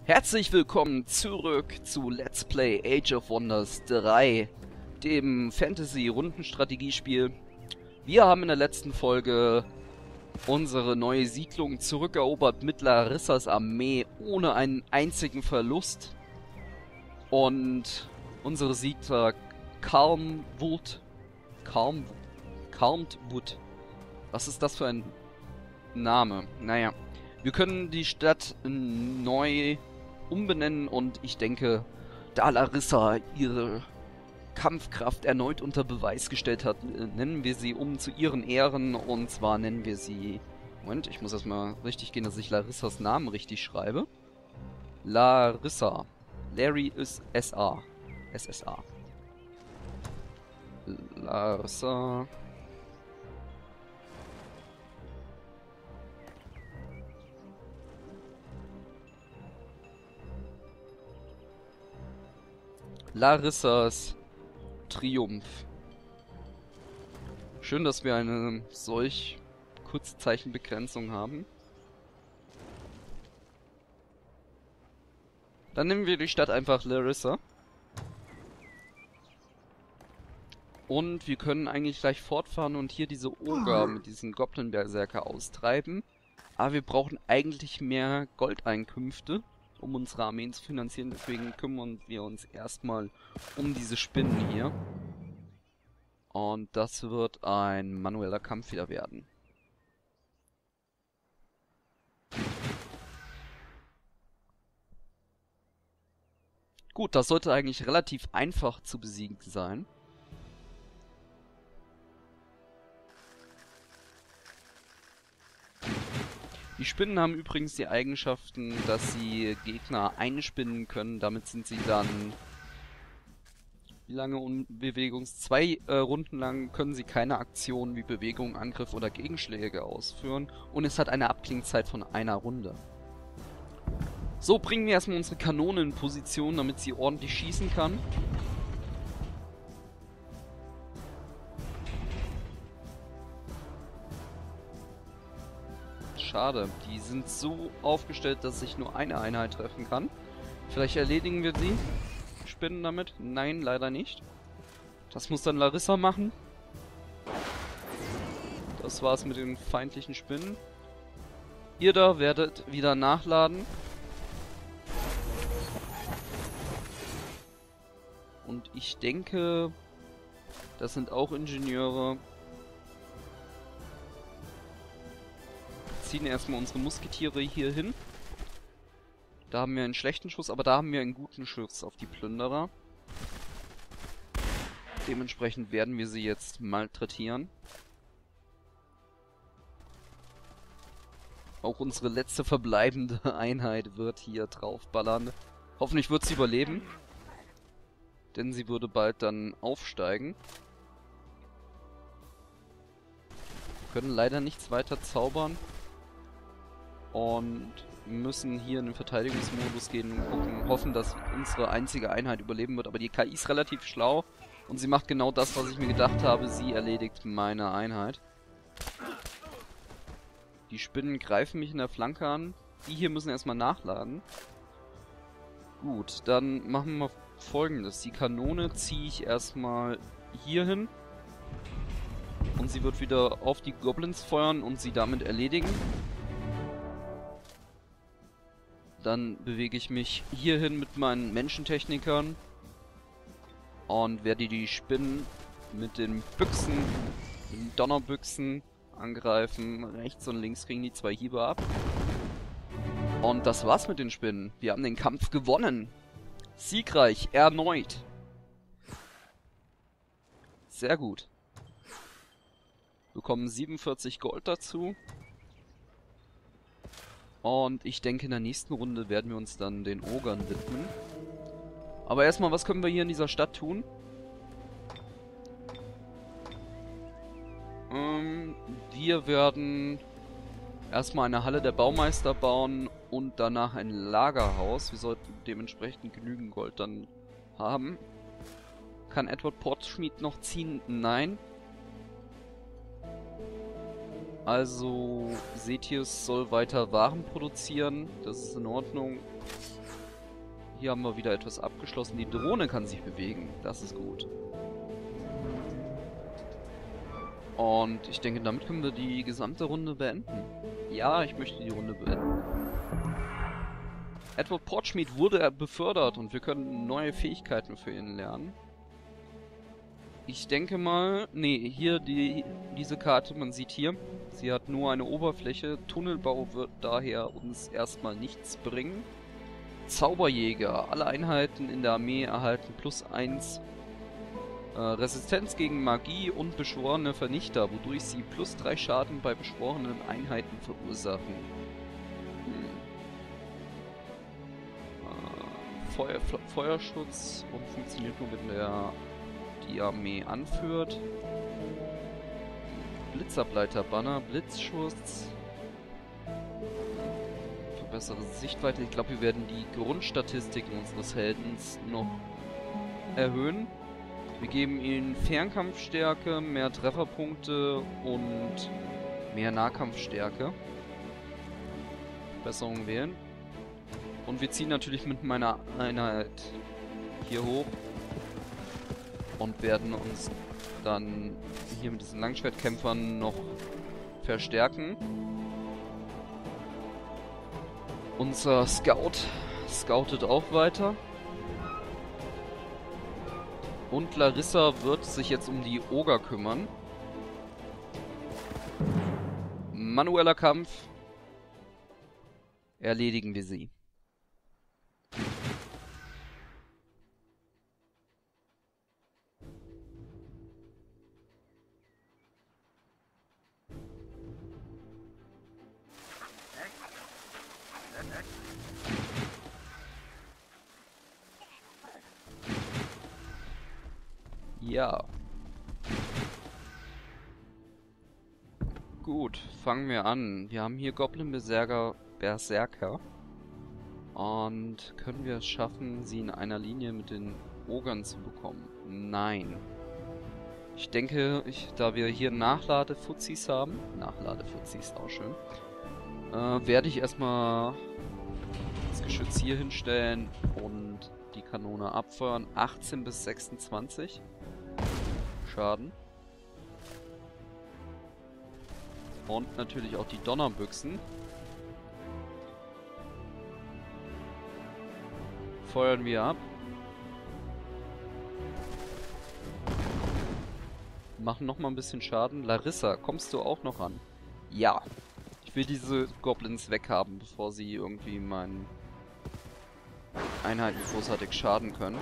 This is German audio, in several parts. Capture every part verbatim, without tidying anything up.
Herzlich willkommen zurück zu Let's Play Age of Wonders drei, dem Fantasy-Rundenstrategiespiel. Wir haben in der letzten Folge unsere neue Siedlung zurückerobert mit Larissas Armee ohne einen einzigen Verlust. Und unsere Siedler Calmwood, Calm, Calmwood, was ist das für ein Name? Naja, wir können die Stadt neu umbenennen und ich denke, da Larissa ihre Kampfkraft erneut unter Beweis gestellt hat, nennen wir sie um zu ihren Ehren, und zwar nennen wir sie... Moment, ich muss erstmal richtig gehen, dass ich Larissas Namen richtig schreibe. Larissa. Larry ist S A. S S A. Larissa... Larissas Triumph. Schön, dass wir eine solch kurze Zeichenbegrenzung haben. Dann nehmen wir die Stadt einfach Larissa. Und wir können eigentlich gleich fortfahren und hier diese Oger mit diesen Goblin-Berserker austreiben. Aber wir brauchen eigentlich mehr Goldeinkünfte, um unsere Armeen zu finanzieren. Deswegen kümmern wir uns erstmal um diese Spinnen hier. Und das wird ein manueller Kampf wieder werden. Gut, das sollte eigentlich relativ einfach zu besiegen sein. Die Spinnen haben übrigens die Eigenschaften, dass sie Gegner einspinnen können. Damit sind sie dann... Wie lange Unbewegungs... Zwei äh, Runden lang können sie keine Aktionen wie Bewegung, Angriff oder Gegenschläge ausführen. Und es hat eine Abklingzeit von einer Runde. So, bringen wir erstmal unsere Kanone in Position, damit sie ordentlich schießen kann. Schade, die sind so aufgestellt, dass ich nur eine Einheit treffen kann. Vielleicht erledigen wir sie. Spinnen damit? Nein, leider nicht. Das muss dann Larissa machen. Das war's mit den feindlichen Spinnen. Ihr da werdet wieder nachladen. Und ich denke, das sind auch Ingenieure. Ziehen erstmal unsere Musketiere hier hin. Da haben wir einen schlechten Schuss, aber da haben wir einen guten Schuss auf die Plünderer. Dementsprechend werden wir sie jetzt malträtieren. Auch unsere letzte verbleibende Einheit wird hier draufballern. Hoffentlich wird sie überleben. Denn sie würde bald dann aufsteigen. Wir können leider nichts weiter zaubern. Und müssen hier in den Verteidigungsmodus gehen und gucken, hoffen, dass unsere einzige Einheit überleben wird. Aber die K I ist relativ schlau und sie macht genau das, was ich mir gedacht habe. Sie erledigt meine Einheit. Die Spinnen greifen mich in der Flanke an. Die hier müssen erstmal nachladen. Gut, dann machen wir Folgendes. Die Kanone ziehe ich erstmal hier hin. Und sie wird wieder auf die Goblins feuern und sie damit erledigen. Dann bewege ich mich hierhin mit meinen Menschentechnikern und werde die Spinnen mit den Büchsen, den Donnerbüchsen angreifen. Rechts und links kriegen die zwei Hiebe ab. Und das war's mit den Spinnen. Wir haben den Kampf gewonnen. Siegreich, erneut. Sehr gut. Bekommen siebenundvierzig Gold dazu. Und ich denke, in der nächsten Runde werden wir uns dann den Ogern widmen. Aber erstmal, was können wir hier in dieser Stadt tun? Ähm, wir werden erstmal eine Halle der Baumeister bauen und danach ein Lagerhaus. Wir sollten dementsprechend genügend Gold dann haben. Kann Edward Portschmied noch ziehen? Nein. Also, Setius soll weiter Waren produzieren. Das ist in Ordnung. Hier haben wir wieder etwas abgeschlossen. Die Drohne kann sich bewegen. Das ist gut. Und ich denke, damit können wir die gesamte Runde beenden. Ja, ich möchte die Runde beenden. Edward Portschmied wurde befördert und wir können neue Fähigkeiten für ihn lernen. Ich denke mal... Nee, hier die, diese Karte, man sieht hier, sie hat nur eine Oberfläche. Tunnelbau wird daher uns erstmal nichts bringen. Zauberjäger. Alle Einheiten in der Armee erhalten plus eins äh, Resistenz gegen Magie und beschworene Vernichter, wodurch sie plus drei Schaden bei beschworenen Einheiten verursachen. Hm. Äh, Feuer, Feuerschutz und funktioniert nur, wenn der die Armee anführt. Blitzableiter-Banner, Blitzschutz. Bessere Sichtweite. Ich glaube, wir werden die Grundstatistiken unseres Heldens noch erhöhen. Wir geben ihnen Fernkampfstärke, mehr Trefferpunkte und mehr Nahkampfstärke. Verbesserung wählen. Und wir ziehen natürlich mit meiner Einheit hier hoch und werden uns dann hier mit diesen Langschwertkämpfern noch verstärken. Unser Scout scoutet auch weiter. Und Larissa wird sich jetzt um die Oger kümmern. Manueller Kampf. Erledigen wir sie. Ja. Gut, fangen wir an. Wir haben hier Goblin-Berserker, Berserker. Und können wir es schaffen, sie in einer Linie mit den Ogern zu bekommen? Nein. Ich denke, ich, da wir hier Nachladefuzis haben, Nachladefuzis, auch schön, äh, werde ich erstmal das Geschütz hier hinstellen und die Kanone abfeuern. achtzehn bis sechsundzwanzig. Schaden. Und natürlich auch die Donnerbüchsen. Feuern wir ab. Machen nochmal ein bisschen Schaden. Larissa, kommst du auch noch ran? Ja. Ich will diese Goblins weghaben, bevor sie irgendwie meinen Einheiten großartig schaden können.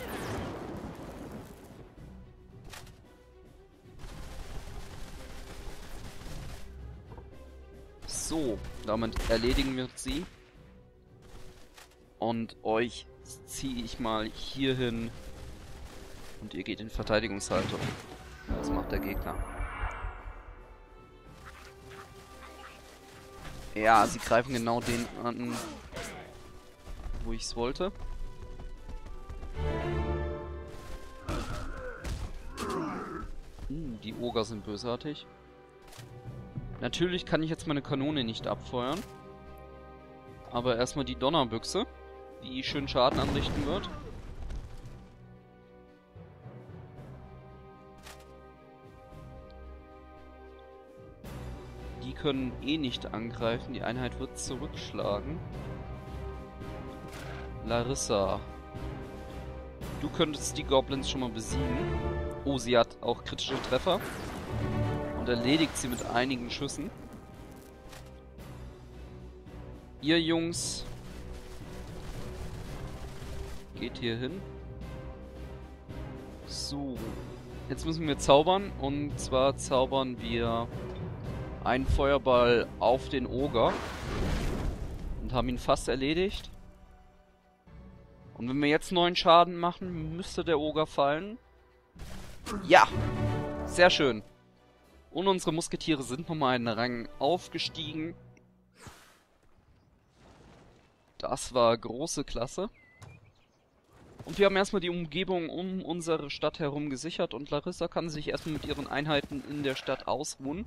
So, damit erledigen wir sie. Und euch ziehe ich mal hier hin. Und ihr geht in Verteidigungshaltung. Was macht der Gegner? Ja, sie greifen genau den an, wo ich es wollte. Hm, die Oger sind bösartig. Natürlich kann ich jetzt meine Kanone nicht abfeuern. Aber erstmal die Donnerbüchse, die schön Schaden anrichten wird. Die können eh nicht angreifen. Die Einheit wird zurückschlagen. Larissa. Du könntest die Goblins schon mal besiegen. Oh, sie hat auch kritische Treffer. Und erledigt sie mit einigen Schüssen. Ihr Jungs geht hier hin. So. Jetzt müssen wir zaubern. Und zwar zaubern wir einen Feuerball auf den Oger. Und haben ihn fast erledigt. Und wenn wir jetzt neun Schaden machen, müsste der Oger fallen. Ja! Sehr schön. Und unsere Musketiere sind nochmal einen Rang aufgestiegen. Das war große Klasse. Und wir haben erstmal die Umgebung um unsere Stadt herum gesichert. Und Larissa kann sich erstmal mit ihren Einheiten in der Stadt ausruhen.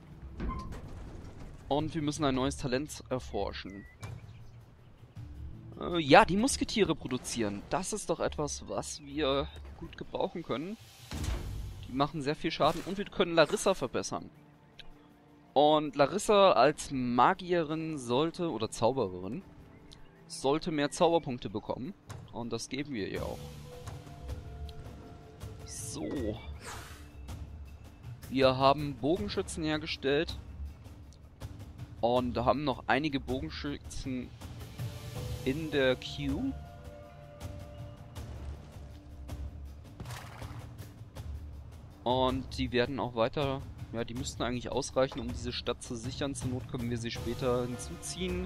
Und wir müssen ein neues Talent erforschen. Äh, ja, die Musketiere produzieren. Das ist doch etwas, was wir gut gebrauchen können. Die machen sehr viel Schaden und wir können Larissa verbessern. Und Larissa als Magierin sollte, oder Zaubererin, sollte mehr Zauberpunkte bekommen. Und das geben wir ihr auch. So. Wir haben Bogenschützen hergestellt. Und haben noch einige Bogenschützen in der Queue. Und die werden auch weiter... Ja, die müssten eigentlich ausreichen, um diese Stadt zu sichern. Zur Not können wir sie später hinzuziehen.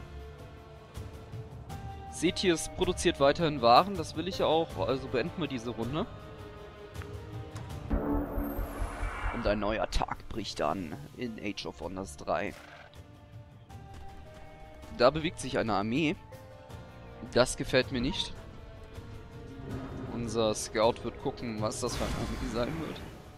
Setius produziert weiterhin Waren, das will ich auch. Also beenden wir diese Runde. Und ein neuer Tag bricht an in Age of Wonders drei. Da bewegt sich eine Armee. Das gefällt mir nicht. Unser Scout wird gucken, was das für eine Armee sein wird.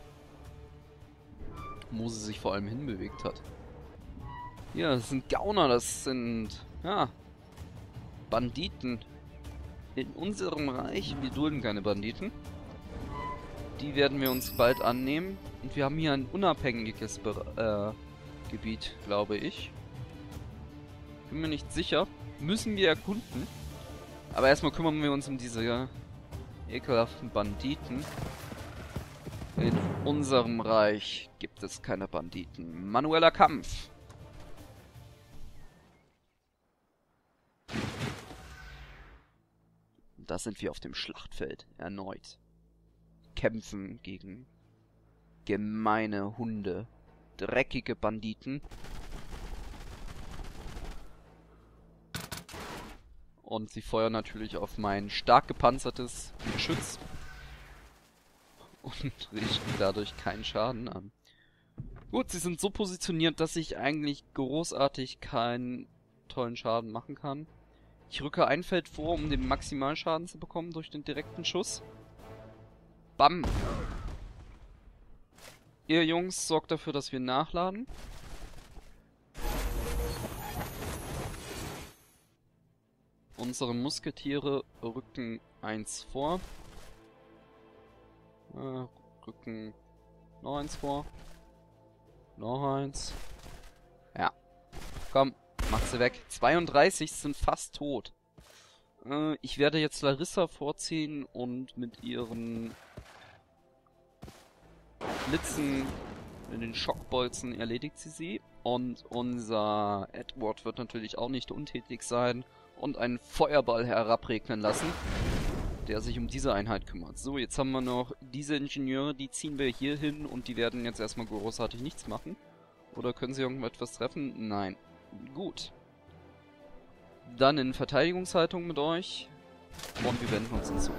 Wo sie sich vor allem hinbewegt hat. Ja, das sind Gauner, das sind, ja, Banditen. In unserem Reich, wir dulden keine Banditen. Die werden wir uns bald annehmen. Und wir haben hier ein unabhängiges Be äh, Gebiet, glaube ich. Bin mir nicht sicher. Müssen wir erkunden. Aber erstmal kümmern wir uns um diese ja, ekelhaften Banditen. In unserem Reich gibt es keine Banditen. Manueller Kampf. Da sind wir auf dem Schlachtfeld erneut. Kämpfen gegen gemeine Hunde. Dreckige Banditen. Und sie feuern natürlich auf mein stark gepanzertes Geschütz. Und richten dadurch keinen Schaden an. Gut, sie sind so positioniert, dass ich eigentlich großartig keinen tollen Schaden machen kann. Ich rücke ein Feld vor, um den Maximalschaden zu bekommen durch den direkten Schuss. Bam! Ihr Jungs sorgt dafür, dass wir nachladen. Unsere Musketiere rücken eins vor. Äh, rücken noch eins vor. Noch eins. Ja. Komm, macht sie weg. zweiunddreißig sind fast tot. Äh, ich werde jetzt Larissa vorziehen und mit ihren Blitzen in den Schockbolzen erledigt sie sie. Und unser Edward wird natürlich auch nicht untätig sein und einen Feuerball herabregnen lassen, der sich um diese Einheit kümmert. So, jetzt haben wir noch diese Ingenieure, die ziehen wir hier hin und die werden jetzt erstmal großartig nichts machen. Oder können sie irgendetwas treffen? Nein. Gut. Dann in Verteidigungshaltung mit euch und wir wenden uns hinzu.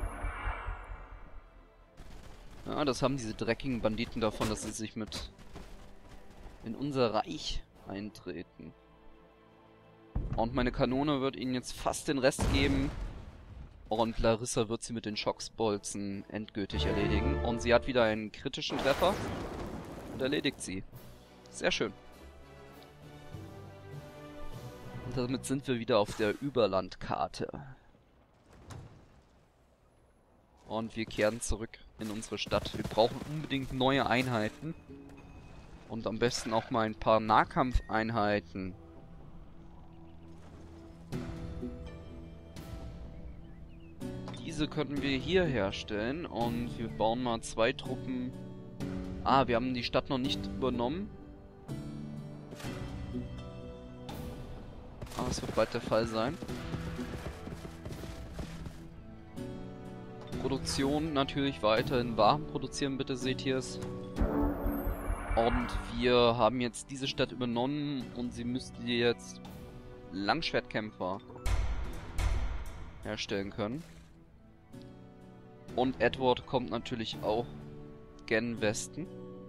Ja, das haben diese dreckigen Banditen davon, dass sie sich mit in unser Reich eintreten. Und meine Kanone wird ihnen jetzt fast den Rest geben. Und Larissa wird sie mit den Schocksbolzen endgültig erledigen. Und sie hat wieder einen kritischen Treffer. Und erledigt sie. Sehr schön. Und damit sind wir wieder auf der Überlandkarte. Und wir kehren zurück in unsere Stadt. Wir brauchen unbedingt neue Einheiten. Und am besten auch mal ein paar Nahkampfeinheiten. Diese könnten wir hier herstellen und wir bauen mal zwei Truppen. Ah, wir haben die Stadt noch nicht übernommen. Aber es wird bald der Fall sein. Produktion natürlich weiterhin Waren produzieren, bitte seht ihr es. Und wir haben jetzt diese Stadt übernommen und sie müsste jetzt Langschwertkämpfer herstellen können. Und Edward kommt natürlich auch gen Westen.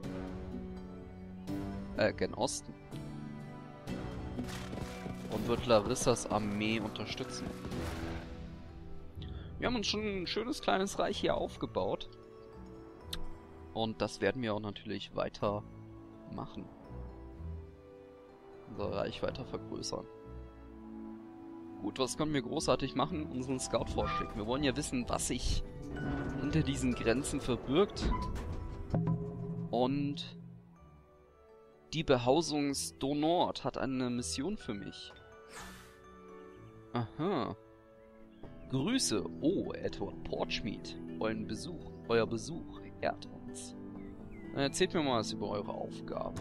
Äh, gen Osten. Und wird Larissas Armee unterstützen. Wir haben uns schon ein schönes kleines Reich hier aufgebaut. Und das werden wir auch natürlich weiter machen. Unser Reich weiter vergrößern. Gut, was können wir großartig machen? Unseren Scout vorschicken. Wir wollen ja wissen, was sich hinter diesen Grenzen verbirgt. Und die Behausungsdonord hat eine Mission für mich. Aha. Grüße. Oh, Edward Porchmead. Euren Besuch. Euer Besuch ehrt uns. Erzählt mir mal was über eure Aufgabe.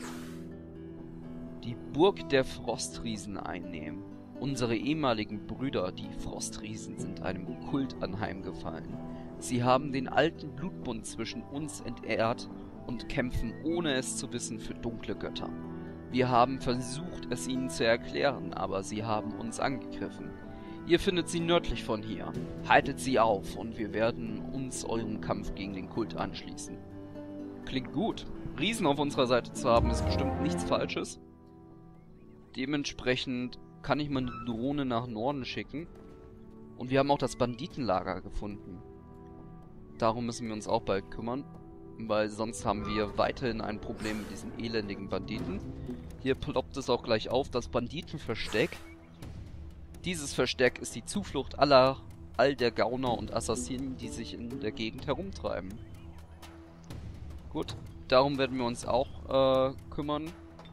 Die Burg der Frostriesen einnehmen. Unsere ehemaligen Brüder, die Frostriesen, sind einem Kult anheimgefallen. Sie haben den alten Blutbund zwischen uns entehrt und kämpfen, ohne es zu wissen, für dunkle Götter. Wir haben versucht, es ihnen zu erklären, aber sie haben uns angegriffen. Ihr findet sie nördlich von hier. Haltet sie auf und wir werden uns eurem Kampf gegen den Kult anschließen. Klingt gut. Riesen auf unserer Seite zu haben, ist bestimmt nichts Falsches. Dementsprechend kann ich meine Drohne nach Norden schicken. Und wir haben auch das Banditenlager gefunden. Darum müssen wir uns auch bald kümmern. Weil sonst haben wir weiterhin ein Problem mit diesen elendigen Banditen. Hier ploppt es auch gleich auf, das Banditenversteck. Dieses Versteck ist die Zuflucht aller, all der Gauner und Assassinen, die sich in der Gegend herumtreiben. Gut, darum werden wir uns auch äh, kümmern.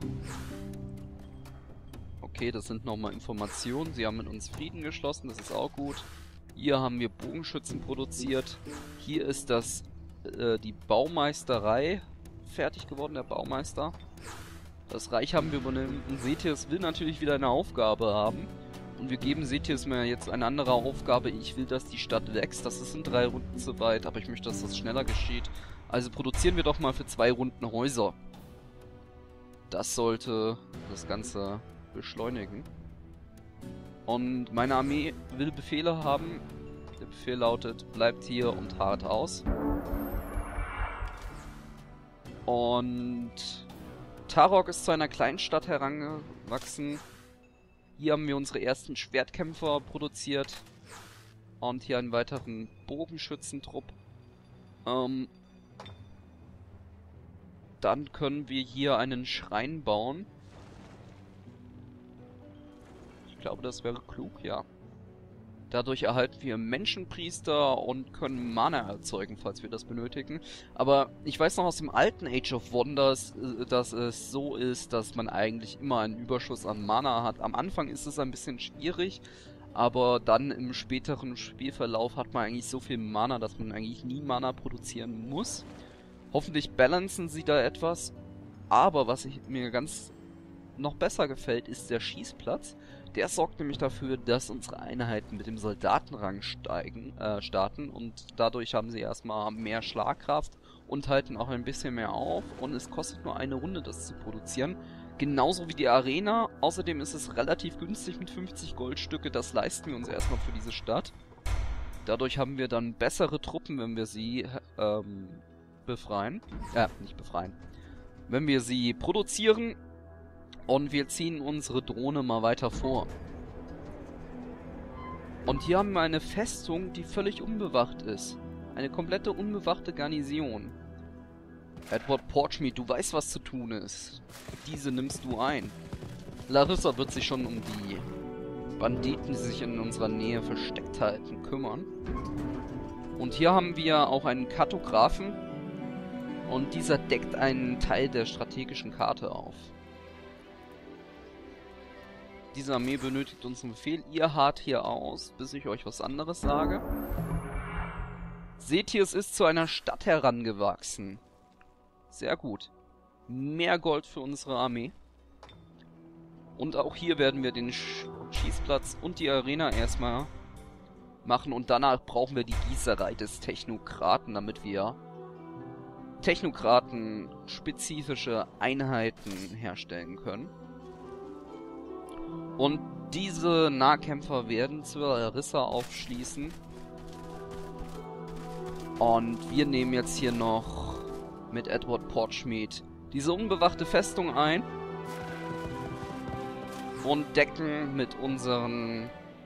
Okay, das sind nochmal Informationen. Sie haben mit uns Frieden geschlossen, das ist auch gut. Hier haben wir Bogenschützen produziert. Hier ist das äh, die Baumeisterei fertig geworden, der Baumeister. Das Reich haben wir übernommen. Und Setius will natürlich wieder eine Aufgabe haben. Und wir geben Setius mir jetzt eine andere Aufgabe. Ich will, dass die Stadt wächst. Das ist in drei Runden zu weit, aber ich möchte, dass das schneller geschieht. Also produzieren wir doch mal für zwei Runden Häuser. Das sollte das Ganze beschleunigen. Und meine Armee will Befehle haben. Der Befehl lautet, bleibt hier und hart aus. Und Tarok ist zu einer kleinen Stadt herangewachsen. Hier haben wir unsere ersten Schwertkämpfer produziert. Und hier einen weiteren Bogenschützentrupp. Ähm, dann können wir hier einen Schrein bauen. Ich glaube, das wäre klug, ja. Dadurch erhalten wir Menschenpriester und können Mana erzeugen, falls wir das benötigen. Aber ich weiß noch aus dem alten Age of Wonders, dass es so ist, dass man eigentlich immer einen Überschuss an Mana hat. Am Anfang ist es ein bisschen schwierig, aber dann im späteren Spielverlauf hat man eigentlich so viel Mana, dass man eigentlich nie Mana produzieren muss. Hoffentlich balancen sie da etwas. Aber was ich, mir ganz noch besser gefällt, ist der Schießplatz. Der sorgt nämlich dafür, dass unsere Einheiten mit dem Soldatenrang steigen, äh, starten und dadurch haben sie erstmal mehr Schlagkraft und halten auch ein bisschen mehr auf und es kostet nur eine Runde, das zu produzieren. Genauso wie die Arena. Außerdem ist es relativ günstig mit fünfzig Goldstücke, das leisten wir uns erstmal für diese Stadt. Dadurch haben wir dann bessere Truppen, wenn wir sie ähm, befreien. Äh, nicht befreien. Wenn wir sie produzieren. Und wir ziehen unsere Drohne mal weiter vor. Und hier haben wir eine Festung, die völlig unbewacht ist. Eine komplette unbewachte Garnison. Edward Porchmead, du weißt, was zu tun ist. Diese nimmst du ein. Larissa wird sich schon um die Banditen, die sich in unserer Nähe versteckt halten, kümmern. Und hier haben wir auch einen Kartografen. Und dieser deckt einen Teil der strategischen Karte auf. Diese Armee benötigt uns einen Befehl. Ihr harrt hier aus, bis ich euch was anderes sage. Setius ist zu einer Stadt herangewachsen. Sehr gut. Mehr Gold für unsere Armee. Und auch hier werden wir den Sch Schießplatz und die Arena erstmal machen. Und danach brauchen wir die Gießerei des Technokraten, damit wir Technokraten-spezifische Einheiten herstellen können. Und diese Nahkämpfer werden zur Larissa aufschließen. Und wir nehmen jetzt hier noch mit Edward Porchmead diese unbewachte Festung ein. Und decken mit unseren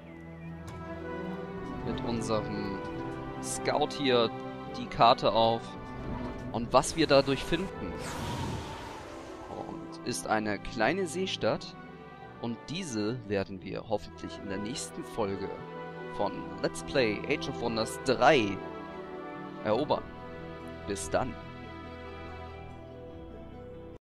mit unserem Scout hier die Karte auf. Und was wir dadurch finden, und ist eine kleine Seestadt. Und diese werden wir hoffentlich in der nächsten Folge von Let's Play Age of Wonders drei erobern. Bis dann.